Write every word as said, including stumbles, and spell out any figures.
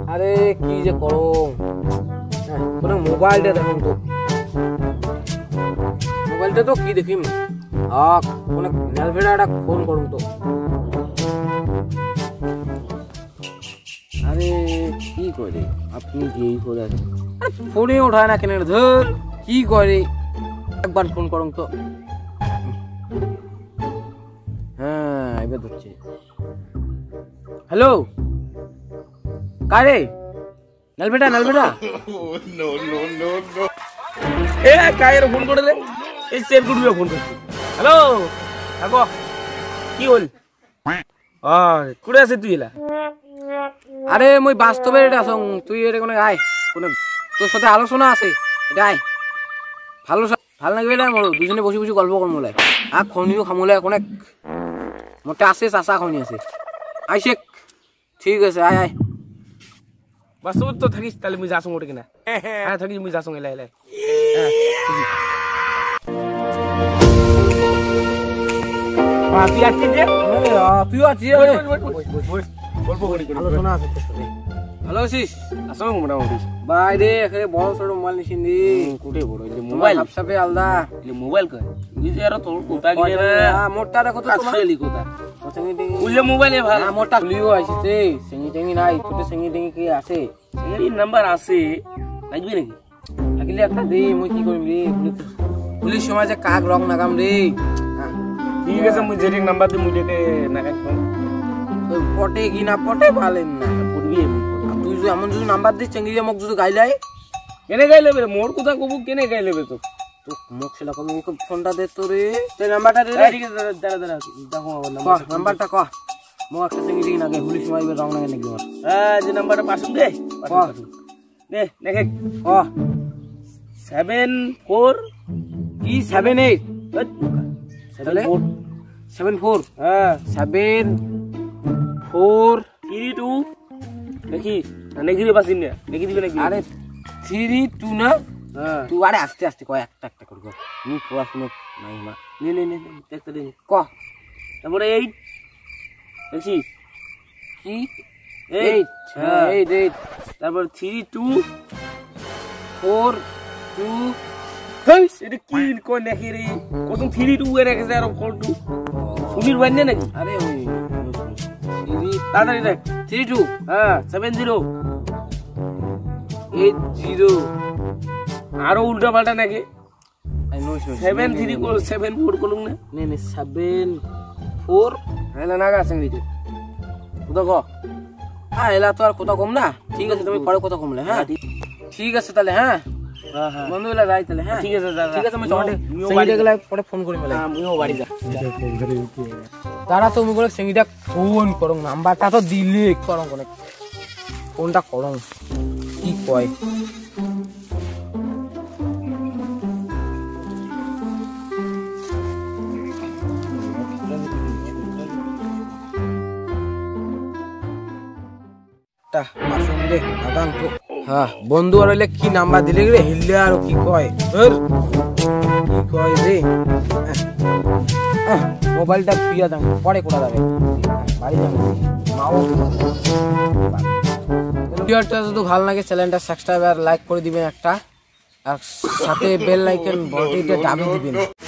আরে কি যে করো কোন মোবাইলটা দেখুন তো মোবাইলটা তো কি দেখিম আক কোন নেলভেডাটা ফোন করুন তো আরে কি করে আপনি যেই করে আরে ফোনে ওঠায় না কেন ধর কি করে একবার ফোন করুন তো হ্যাঁ এবার ধরছে হ্যালো কারে নালবেটা নালবেটা নো নো নো নো এ কায়ের ফোন করে দে এই সেভ গুডবে ফোন করছি হ্যালো আগো কি হল আ কুড়ে আছে তুই এলা আরে মই বাস্তবে এটা আছং তুই এর কোন আয় কোন তোর সাথে আলোচনা আছে এটা আয় ভালো ভাল লাগবে না মোর দুজনে বসে বসে গল্প করব লাই আ খনিও খামলে কোনে মোটা আছে চাচা খনি আছে আইছে ঠিক আছে আয় আয় বাস্তব তো থাকিস তাহলে মুই যাসং ওটা কিনা হ্যাঁ থাকিস মুই যাসং এলাই এলাই হ্যাঁ তুই আছিস যে তুই আছিস গল্প করি আলোচনা আছে তোর সাথে ভালো আছিস আসো মোটামুটি বাইরে এখানে বড় ছোট মোবাইল নিছিন দি কোটে বড় এই মোবাইল সবসাপে আলাদা এই মোবাইল কয় এই যে আর তোর কোটা গিয়ে না হ্যাঁ মোটা দেখো তো তোমার আসলে কোটা সঙ্গে টেঙ্গি ওই মোবাইলে ভালো হ্যাঁ মোটা লিও আইছে সঙ্গে টেঙ্গি নাই তোতে সঙ্গে টেঙ্গি কি আছে এই নাম্বার আছে লাগবে নাকি লাগলে একটা দে মই কি করিম রে পুলিশ সময় যে কাক রং নাগাম রে ঠিক আছে মই জেরিং নাম্বার দি মই দেতে নাগাম পটে কি না পটে পালেন না পড়বি তুই যে এমন যদি নাম্বার দিস চেঙ্গিয়ে মোক যদি গাইলাই কেনে গাইলে রে মোর কথা কব কেনে গাইলে তো তো মোক সেলা কম ফোনটা দে তো রে তে নাম্বারটা দে ঠিক আছে দাঁড়া দাঁড়া দেখো নাম্বার নাম্বারটা কহ মো একটা চেঙ্গি না গে পুলিশ মাইবে রং না নাকি মোর হ্যাঁ যে নাম্বারটা পাসুন দে কহ দে দেখে কহ সেভেন ফোর কি seven eight seven four seven four হ্যাঁ সেভেন ফোর থ্রি টু দেখি নাকি দিবে পাসিন না নাকি দিবে নাকি আরে থ্রি টু না হ্যাঁ তুই আরে আস্তে আস্তে কয় একটা একটা করে নি পড়াশোনা নাই মা নে নে নে দেখতে দে ক তারপরে এইট দেখি কি এইট হ্যাঁ এইট এইট তারপর three two four two hey এটা কি কোন দেখি রে কত থ্রি টু এর এক আর ফোর টু সুমির বান্নে নাকি আরে ওই তাড়াতাড়ি দেখ থ্রি টু হ্যাঁ সেভেন জিরো এইট জিরো আরো উল্টা পাল্টা নাকি সেভেন থ্রি সেভেন ফোর করুন না নে নে সেভেন ফোর হেলা নাগা সঙ্গীতে কোথা ক হ্যাঁ এলা তো আর কোথা কম না ঠিক আছে তুমি পরে কোথা কমলে হ্যাঁ ঠিক আছে তাহলে হ্যাঁ হ্যাঁ হ্যাঁ বন্ধু এলা যাই তাহলে হ্যাঁ ঠিক আছে ঠিক আছে আমি চটে সঙ্গীতে গেলে পরে ফোন করি মেলা হ্যাঁ মুও বাড়ি যা তারা তো মুগলে সঙ্গীটা ফোন করং নাম্বারটা তো দিলে করং কোনে ফোনটা করং কি কয় তা আসুন দে আদান তো হ্যাঁ বন্ধু আর হইলে কি নাম্বার দিলে রে হিললে আর কি কয় ধর কি কয় রে মোবাইলটা ফিয়া দাও পরে কোথা যাবে বাড়ি যাবে মাও ভিডিওটা যদি ভালো লাগে চ্যানেলটা সাবস্ক্রাইব আর লাইক করে দিবেন একটা আর সাথে বেল আইকন বটনটা দাবি দিবেন।